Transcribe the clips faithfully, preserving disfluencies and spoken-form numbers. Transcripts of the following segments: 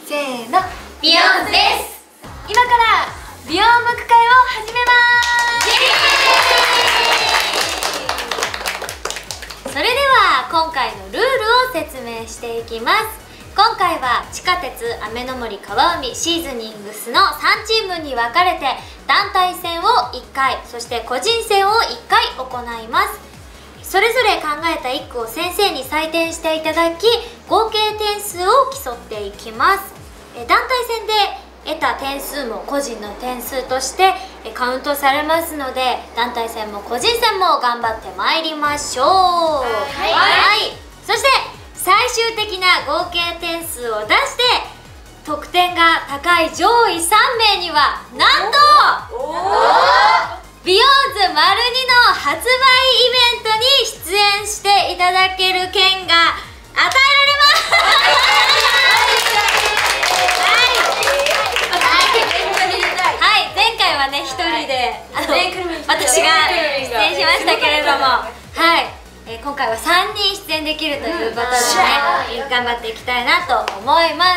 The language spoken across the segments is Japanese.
せーの、 ビヨンズです。 今から美容ムク会を始めます。それでは今回のルールを説明していきます。今回は地下鉄雨の森川海シーズニングスのさんチームに分かれて団体戦をいっかい、そして個人戦をいっかい行います。それぞれ考えた一句を先生に採点していただき、合計点数を競っていきます。団体戦で得た点数も個人の点数としてカウントされますので、団体戦も個人戦も頑張ってまいりましょう。はい、はい、そして最終的な合計点数を出して得点が高い上位さんめいにはなんとビヨンズ丸にの発売イベントに出演していただける権が与えられます。はい、前回はね一人であの私が出演しましたけれども、はい、えー、今回はさんにん出演できるということでね、頑張っていきたいなと思います。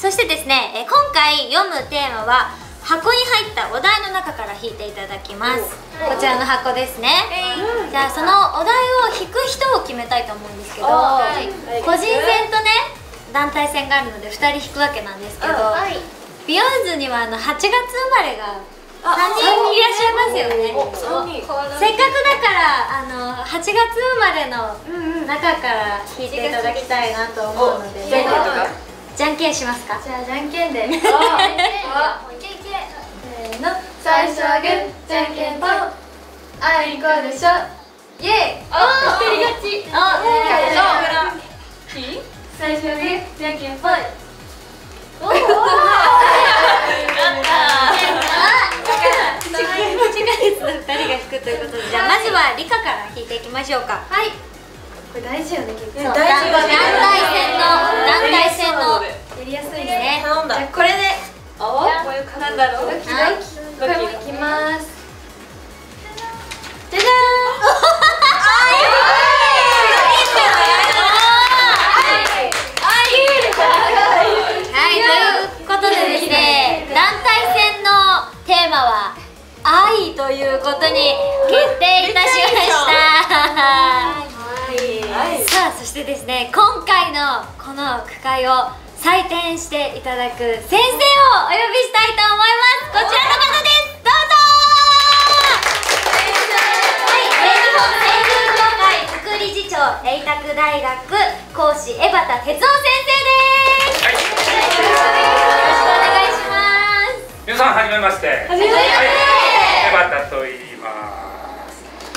そしてですね、えー、今回読むテーマは箱に入ったお題の中から引いていただきます。こちらの箱ですね。じゃあそのお題を引く人を決めたいと思うんですけど、個人戦とね団体戦があるのでふたり引くわけなんですけど、ビヨンズにはあのはちがつ生まれがさんにんいらっしゃいますよね。せっかくだからあのはちがつ生まれの中から引いていただきたいなと思うので、じゃんけんしますか。 じゃあじゃんけんで。せーの、最初はグー、じゃんけんぽん。あいこでしょ。イエーイ。あ、一人勝ち。あ、最初はグー、じゃんけんぽん。おお。 ふたりが引くということで、じゃあまずはリカから引いていきましょうか。 はい。これ大事よね、結構。 団体戦の団体戦のやりやすいね。 じゃあこれで。 お、なんだろう。はい。 これもいきます。じゃじゃーん。 はい、ということでですね、団体戦のテーマは愛ということに決定いたしました。さあ、そしてですね、今回のこの区会を採点していただく先生をお呼びしたいと思います。こちらの方です。どうぞ。はい、全日本声優協会副理事長、麗澤大学講師江端哲夫先生です。はい、よろしくお願いします。 皆さんはじめまして。はじめまして。江端と言います。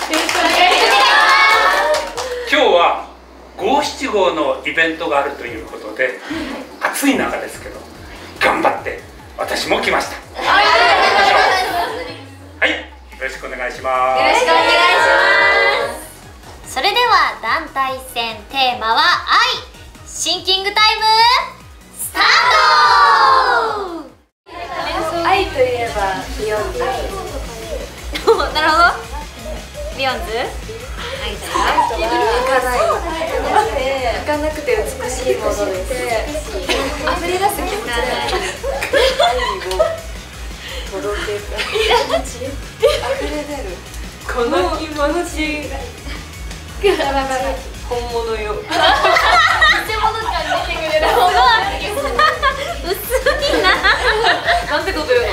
よろしくお願いします。今日はごしちごうのイベントがあるということで、暑い中ですけど頑張って私も来ました。はい、よろしくお願いします。 よろしくお願いします。それでは団体戦テーマは愛。シンキングタイムスタート。 愛といえばビヨンズ。 なるほど。ビヨンズ。愛だよ。 行かない。行かなくて美しいものです。溢れ出す気持ちが愛を届けた気持ち。溢れ出る。この気持ち。本物よ。偽物感出てくれる。 薄いな。 なんてこと言うの。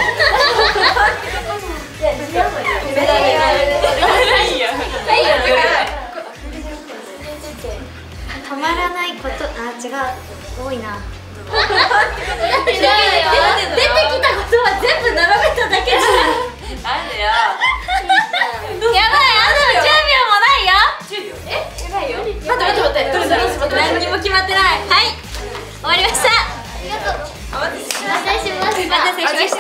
止まらないこと、あ、違う、多いな。出てきたことは全部並べただけじゃん。 なんでよ。 やばい、あとじゅうびょうもないよ。 じゅうびょう？え、やばいよ。待って待って待って。どうぞどうぞ。 何にも決まってない。はい、終わりました。 ありがとう。お待たせしました。 お待たせしました。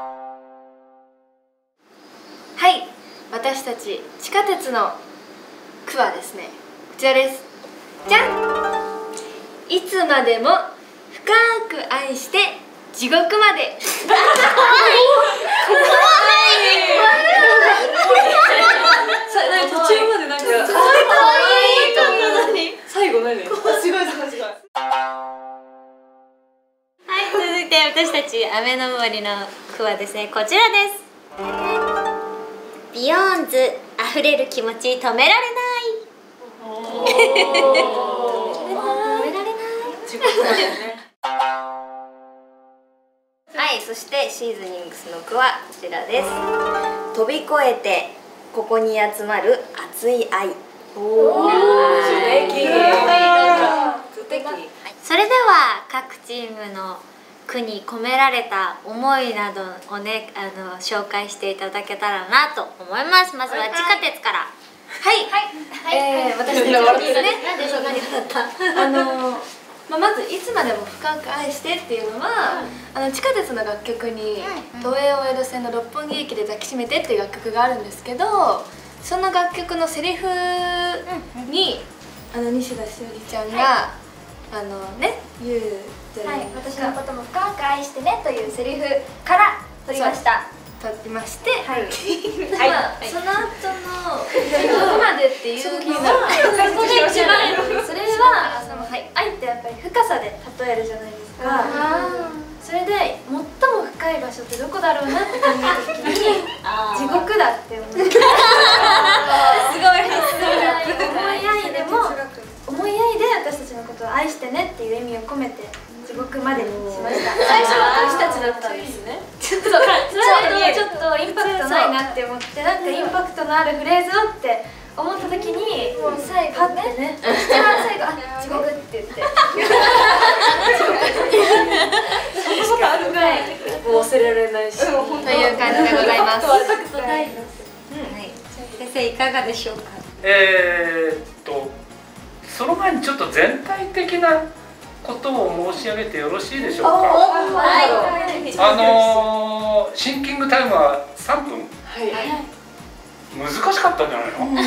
はい、私たち地下鉄の句はですね、こちらです。じゃん。いつまでも深く愛して地獄まで。怖い。怖い。途中までなんか。可愛い。最後何？すごいすごいすごい。 て私たち雨の森の句はですね、こちらです。ビヨーンズ溢れる気持ち止められない。止められない。 はい、そしてシーズニングスの句はこちらです。飛び越えてここに集まる熱い愛。おー、素敵。素敵。 それでは各チームの句に込められた思いなどをね、あの紹介していただけたらなと思います。まずは地下鉄から。 はいはい、えー、私たちはですね、なんでそんなに笑った？あのまあ、まず「いつまでも深く愛して」っていうのは、うん、あの地下鉄の楽曲に「都営大江戸線の六本木駅で抱きしめて」っていう楽曲があるんですけど、その楽曲のセリフに、あの西田しおりちゃんが、はい、あのね言うじゃないですか。 はい、私のことも深く愛してねというセリフから取りました。 取りまして、はい、 まあその後の「どこまで」っていうのはそれはその、はい、愛ってやっぱり深さで例えるじゃないですか。それで最も深い場所ってどこだろうなって考えた時に地獄だって思って、すごい発想が思い合いでも思い合いで私たちのことを愛してねっていう意味を込めて地獄までにしました。最初は私たちだったんですね。ちょっとそれはちょっとインパクトないなって思って、なんかインパクトのあるフレーズをって思った時にもう最後ね、一番最後「あ、地獄」って言ってそんなことあるぐらい忘れられないしという感じでございます。 先生いかがでしょうか？ えーっとその前にちょっと全体的なことを申し上げてよろしいでしょうか。あのー、シンキングタイムはさんぷん、はい、難しかったんじゃないの？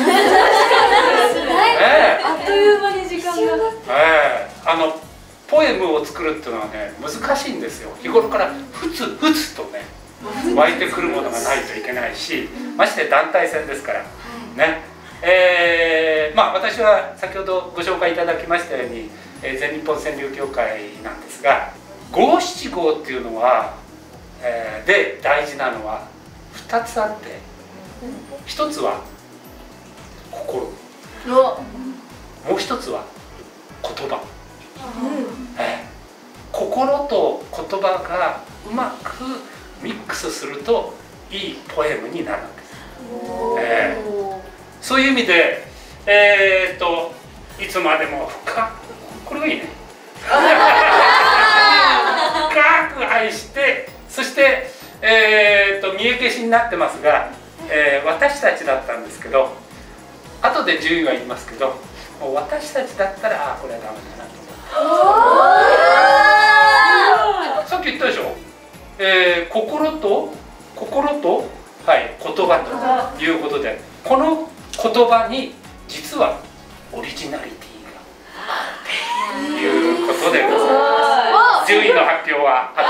えー、 あっという間に時間が、 えー、あのポエムを作るっていうのはね難しいんですよ。日頃からふつふつとね湧いてくるものがないといけないし、まして団体戦ですからね。えー、まあ私は先ほどご紹介いただきましたように全日本川柳協会なんですが、五七五っていうのは、えー、で大事なのはふたつあって、ひとつは心、もうひとつは言葉、うんえー、心と言葉がうまくミックスするといいポエムになるんです。えー、そういう意味で、えー、っといつまでも深く、これがいいね深く愛して、そして、えー、と見え消しになってますが、えー、私たちだったんですけど、後で順位は言いますけど、もう私たちだったらあこれはダメだなと。さっき言ったでしょ、えー、心と心と、はい、言葉ということで、この言葉に実はオリジナリティということでございます。順位の発表は後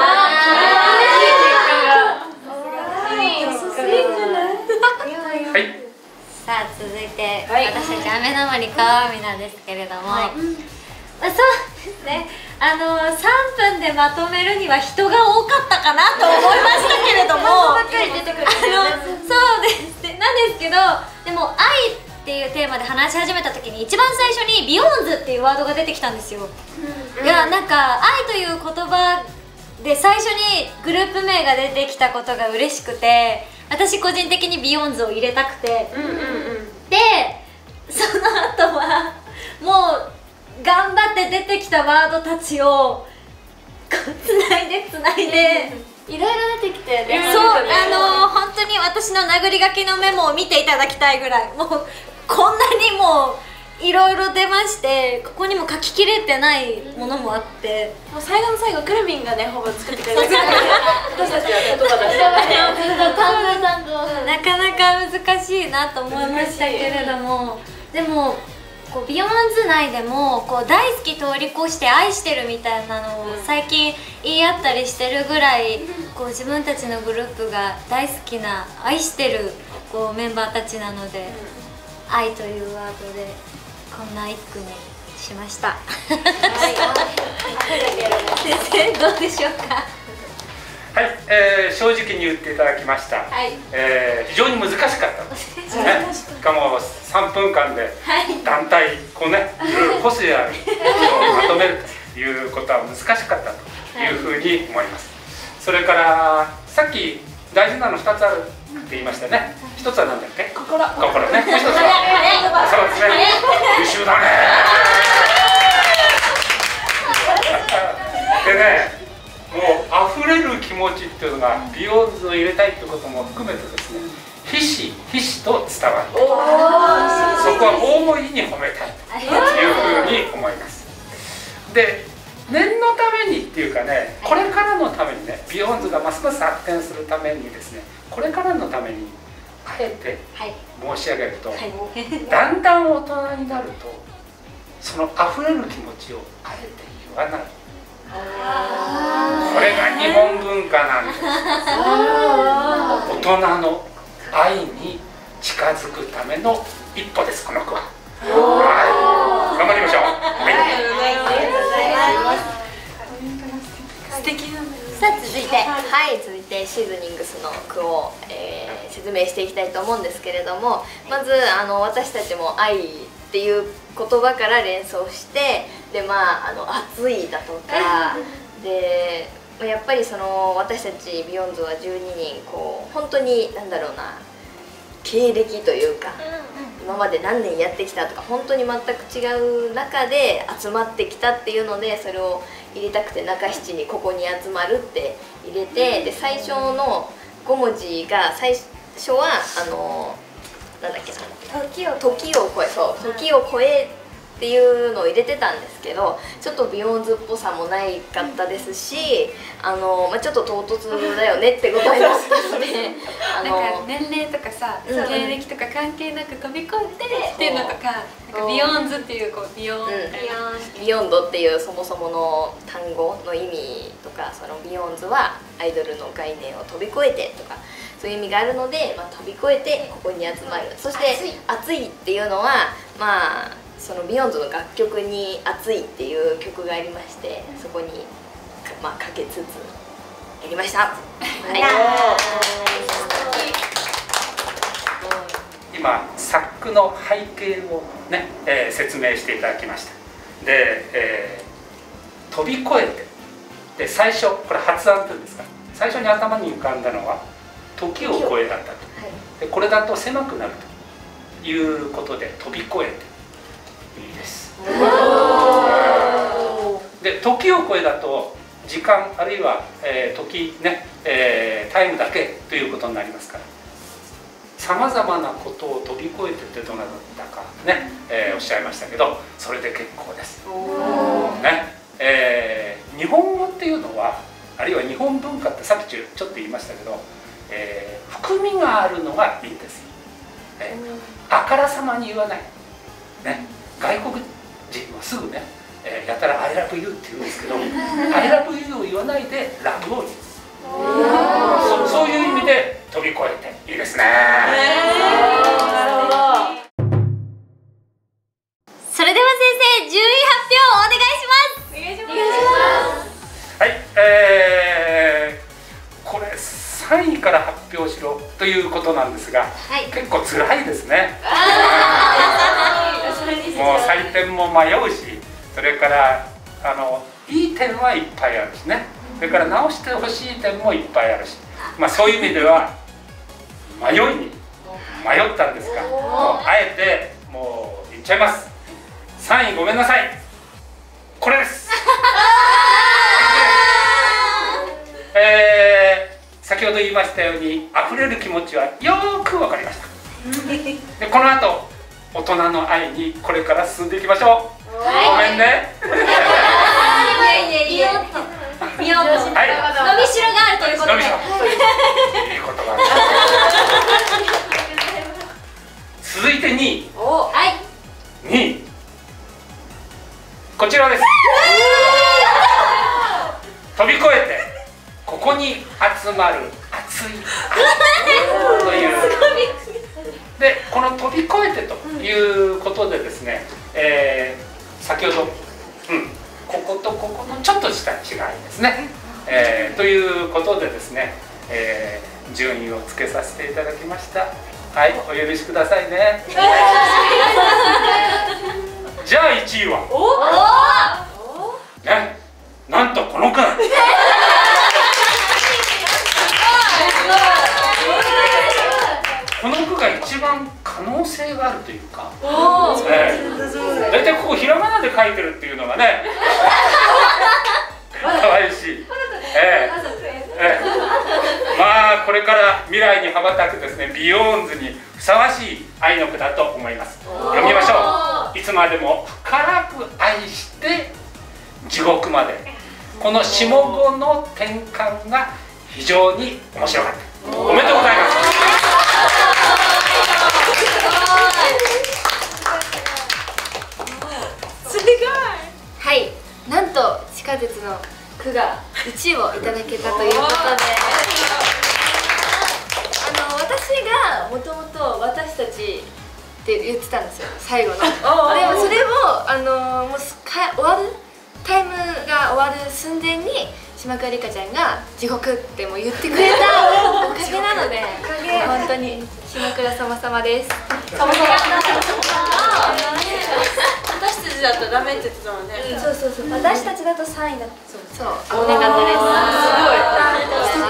で。はい。 さあ続いて、はい、私たち雨の森川海なんですけれども、はい、まあ、そうですね。あのさんぷんでまとめるには人が多かったかなと思いましたけれども、あのそうですね。なんですけど、でも愛っていうテーマで話し始めた時に一番最初にビヨーンズっていうワードが出てきたんですよ。うん、いやなんか愛という言葉で最初にグループ名が出てきたことが嬉しくて、私個人的にビヨーンズを入れたくて、うんうんうん、でその後はもう頑張って出てきたワードたちをつないでつないでいろいろ出てきて、 そう、あのー、本当に私の殴り書きのメモを見ていただきたいぐらい、もうこんなにもいろいろ出まして、ここにも書ききれてないものもあって、 もう最後の最後くるみんがねほぼ作ってくれて私たちは言葉出してなかなか難しいなと思いましたけれども、でもこうビヨーンズ内でもこう大好き通り越して愛してるみたいなのを最近言い合ったりしてるぐらい、こう自分たちのグループが大好きな愛してるこうメンバーたちなので、愛というワードでこんな一句にしました。先生どうでしょうか？ はい、えー、正直に言っていただきました。はい、えー、非常に難しかったですね。しかもさんぷんかんで団体こうね、いろいろ個性あるをまとめるということは難しかったというふうに思います。それからさっき大事なのふたつあるって言いましたね。ひとつは何だっけ？心。心ね。もうひとつはそうですね。優秀だね。でね。もう溢れる気持ちっていうのがビヨンズを入れたいってことも含めてですね、ひしひしと伝わって、そこは大いに褒めたいというふうに思います。で、念のためにっていうかね、これからのためにね、ビヨンズがますます発展するためにですね、これからのためにあえて申し上げると、だんだん大人になるとその溢れる気持ちをあえて言わない。これが日本文化なんです。大人の愛に近づくための一歩です、この句は。はい、頑張りましょう。はい、素敵な。 さあ続いて、はい、続いてシーズニングスの句を、えー、説明していきたいと思うんですけれども、まずあの私たちも愛っていう言葉から連想して、でまああの熱いだとかで、やっぱりその私たちビヨンズはじゅうににんこう本当に何だろうな、経歴というか、今まで何年やってきたとか本当に全く違う中で集まってきたっていうので、それを入れたくて中七にここに集まるって入れて、で最初のごもじが最初はあのなんだっけな、時を時を超えそう時を超えっていうのを入れてたんですけど、ちょっとビヨンズっぽさもないかったですし、あの、まあ、ちょっと唐突だよねってことになってたのでなんか年齢とかさ、うん、経歴とか関係なく飛び越えてっていうのとか、なんかビヨンズっていうこうビヨン、うん、 ビヨンドっていうそもそもの単語の意味とか、そのビヨンズはアイドルの概念を飛び越えてとかそういう意味があるので、まあ、飛び越えてここに集まる。そして「熱い」っていうのはまあそのビヨンズの楽曲に「熱い」っていう曲がありまして、そこにまあかけつつやりました。はい、 今作句の背景をね、えー、説明していただきました。で、えー、飛び越えてで最初これ発案というんですか、最初に頭に浮かんだのは時を超えだったと。でこれだと狭くなるということで飛び越えていいです。で時を超えだと時間あるいは、えー、時ね、えー、タイムだけということになりますから、さまざまなことを飛び越えてってどなたかね、えー、おっしゃいましたけど、それで結構です。ね、えー、日本語っていうのはあるいは日本文化ってさっきちょっと言いましたけど、えー、含みがあるのがいいんですよ。えー、あからさまに言わない。ね、外国人はすぐね、えー、やたら「I love you」って言うんですけど「I love you」を言わないで「ラブ」を言う。そ, そういう意味で飛び越えていいですね。 それでは先生、順位発表お願いします。お願いします。 はい、えー、これさんいから発表しろということなんですが、はい、結構つらいですね。もう採点も迷うし、それからあのいい点はいっぱいあるしね、それから直してほしい点もいっぱいあるし、まあ、そういう意味では迷いに迷ったんですが、もうあえてもう言っちゃいます。さんいごめんなさい、これです。えー、先ほど言いましたように溢れる気持ちはよーく分かりました。でこの後大人の愛にこれから進んでいきましょう。ごめんね。 いやいやいや、ビヨンド、伸びしろがあるということで。いいことが。続いてにい。 はい。 にい。こちらです。飛び越えてここに集まる熱いという。でこの飛び越えてということでですね、えー、先ほど、うん、こことここのちょっとした違いですね、えー、とということでですね、えー、順位をつけさせていただきました。はい、お許しくださいね。じゃあいちいはね、なんとこの句この句が一番可能性があるというか、大体ここひらがなで書いてるっていうのがね可愛いし、ええええ、まあこれから未来に羽ばたくですねビヨーンズにふさわしい愛の句だと思います。読みましょう。いつまでも深く愛して地獄まで。この下五の転換が非常に面白かった。おめでとうございます。 はい、なんと地下鉄の句がいちいをいただけたということで、あの私がもともと私たちって言ってたんですよ、最後の。でもそれをあのもうすか終わるタイムが終わる寸前に島倉梨花ちゃんが「地獄」ってもう言ってくれたおかげなので、本当に島倉様様です。様々。 私たちだとダメって言ってたもんね。 そうそうそう。 私たちだとさんいだった。 そう。お願かったです。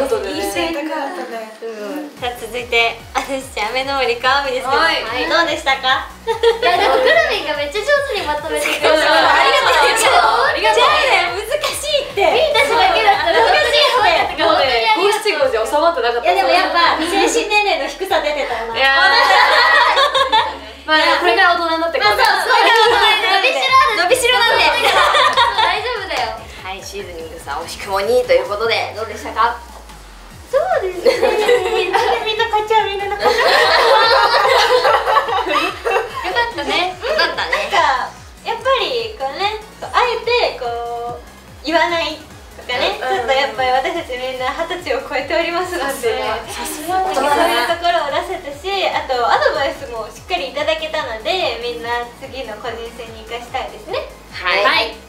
すごい。いい選択だったね。 さあ続いて私ちゃん雨の森かわみですけど、どうでしたか？ いやでもくるみんがめっちゃ上手にまとめてくれた。 ありがとう。ありがとう。じゃあね難しいって。 みんなしだけだったら難しいって。 もうね、五七五じゃ収まってなかった。 いやでもやっぱ精神年齢の低さ出てたよな。 いやまあこれから大人になってくる。 そうそう。伸びしろある。伸びしろなんで。 大丈夫だよ。 はい、シーズニングさん惜しくもにいということでどうでしたか？ そうですね。みんな勝っちゃうみんな勝っちゃう。 よかったね。よかったね。 なんかやっぱりこうね、あえてこう言わないとかね、ちょっとやっぱり私たちみんな二十歳を超えておりますので、 さすがにそういうところを出せたし、あとアドバイスもしっかりいただけたので、みんな次の個人戦に生かしたいですね。 はい。